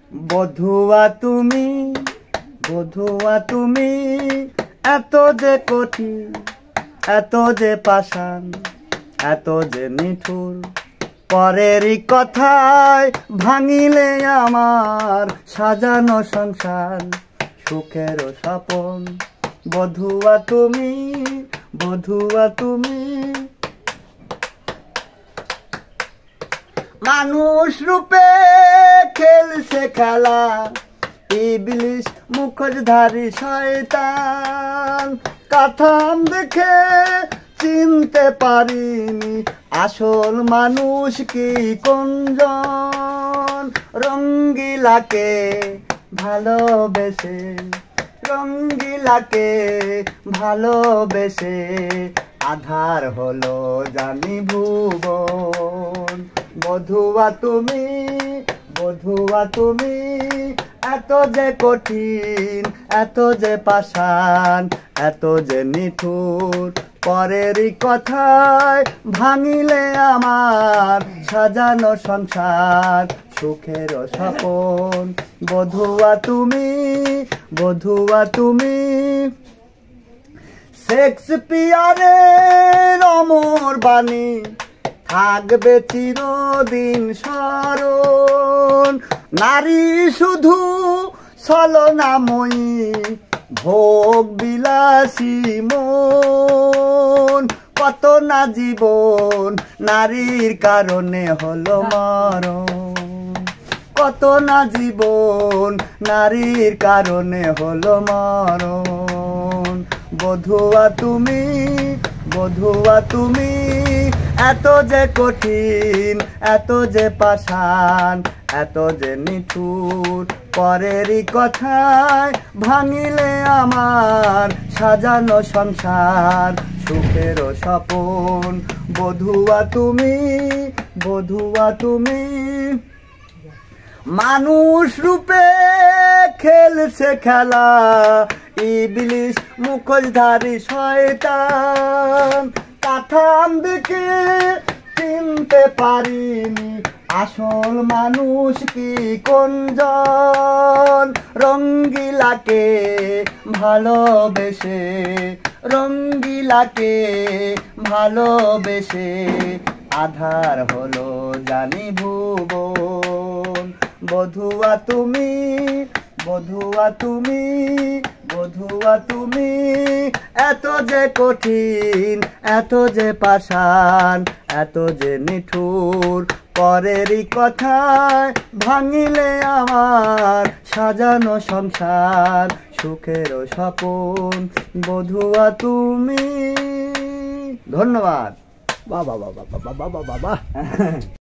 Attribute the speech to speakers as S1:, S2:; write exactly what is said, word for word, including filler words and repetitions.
S1: বধুয়া তুমি বধুয়া তুমি এত যে কঠিন এত যে পাষাণ এত যে নিঠুর পরেরই কথায় ভাঙিলে আমার সাজানো সংসার সুখের স্বপন বধুয়া তুমি বধুয়া তুমি মানুষ রূপে খেলছে খেলা ইবলিশ মুখোশধারী শয়তান কাথাম দেখে চিনতে পারিনি আসল মানুষ কি কোনজন রঙ্গিলাকে ভালোবেসে রঙ্গিলাকে ভালোবেসে আধার হলো জানি ভুবন বধুয়া তুমি বধুয়া তুমি এত যে কঠিন এত যে পাষাণ এত যে নিঠুর পরেরই কথায় ভাঙিলে আমার সাজানো সংসার সুখের স্বপন বধুয়া তুমি বধুয়া তুমি শেক্সপিয়ারের অমর বাণী থাকবে চিরদিন স্মরণ নারী শুধু ছলনাময়ী ভোগ বিলাসী মন কত না জীবন নারীর কারণে হলো মরণ কত না জীবন নারীর কারণে হলো মরণ বধুয়া তুমি বধুয়া তুমি এত যে কঠিন এত যে পাষাণ এত যে নিঠুর পরেরই কথায় ভাঙিলে আমার সাজানো সংসার সুখের স্বপন বধুয়া তুমি বধুয়া তুমি মানুষ রূপে খেলছে খেলা ইবলিশ মুখোশধারী শয়তান কাথাম দেখে চিনতে পারিনি আসল মানুষ কি কোনজন রঙ্গিলাকে ভালোবেসে রঙ্গিলাকে ভালোবেসে আধার হলো জানি ভুবন বধুয়া তুমি বধুয়া তুমি বধুয়া তুমি এত যে কঠিন এত যে পাষাণ এত যে নিঠুর পরেরই কথায় ভাঙিলে আমার সাজানো সংসার সুখের স্বপন বধুয়া তুমি ধন্যবাদ বাবা বাবা বাবা বাবা বাবা